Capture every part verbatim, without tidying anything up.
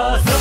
技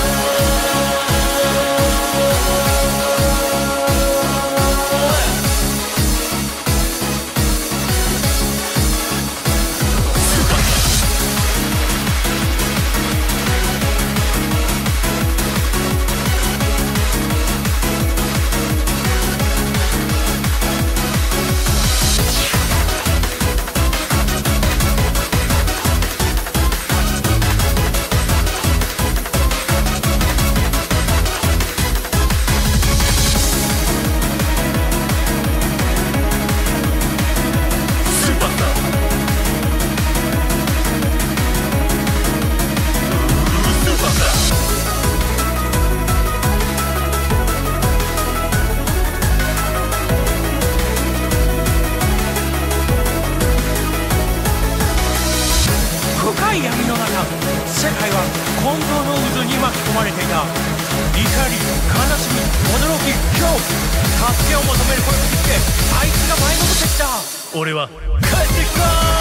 深い闇の中、世界は混沌の渦に巻き込まれていた。怒り、悲しみ、驚き、恐怖、助けを求める声を聞いて、あいつが舞い戻ってきた。俺は帰ってきた。